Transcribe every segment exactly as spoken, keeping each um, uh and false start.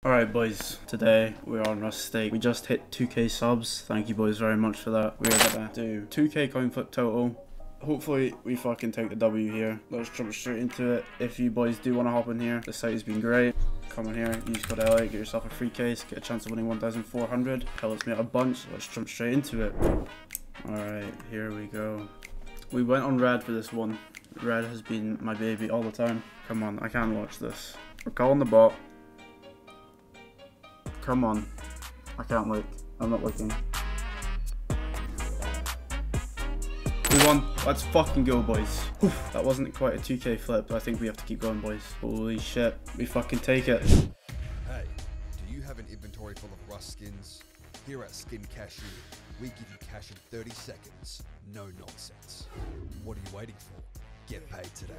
Alright boys, today we're on Rustic. We just hit two K subs. Thank you boys very much for that. We're gonna do two K coin flip total. Hopefully we fucking take the W here. Let's jump straight into it. If you boys do want to hop in here, the site has been great. Come in here, use code L A, get yourself a free case, get a chance of winning one thousand four hundred. Helps me out a bunch, so let's jump straight into it. Alright, here we go. We went on red for this one. Red has been my baby all the time. Come on, I can't watch this. We're calling the bot. Come on. I can't look. I'm not looking. We won. Let's fucking go, boys. Whew, that wasn't quite a two K flip, but I think we have to keep going, boys. Holy shit. We fucking take it. Hey, do you have an inventory full of Rust skins? Here at Skin Cashier, we give you cash in thirty seconds. No nonsense. What are you waiting for? Get paid today.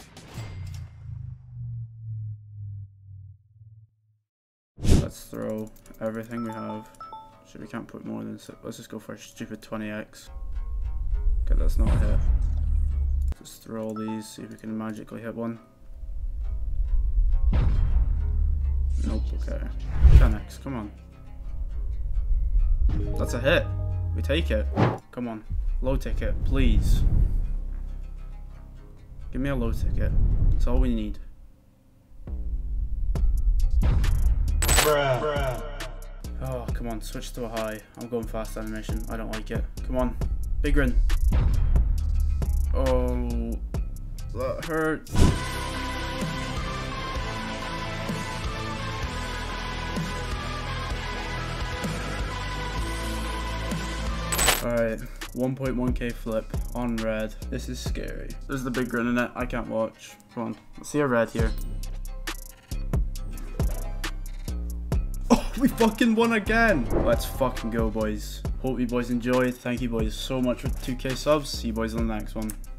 Let's throw everything we have. Shit, we can't put more than six. Let's just go for a stupid twenty X. Okay, that's not a hit. Just throw all these, see if we can magically hit one. Nope, okay. ten X, come on. That's a hit. We take it. Come on. Low ticket, please. Give me a low ticket. That's all we need. Bruh. Bruh. Oh, come on, switch to a high. I'm going fast animation. I don't like it. Come on. Big grin. Oh, that hurts. Alright, one point one K flip on red. This is scary. There's the big grin in it. I can't watch. Come on. Let's see a red here. We fucking won again! Let's fucking go, boys. Hope you boys enjoyed. Thank you boys so much for two K subs. See you boys on the next one.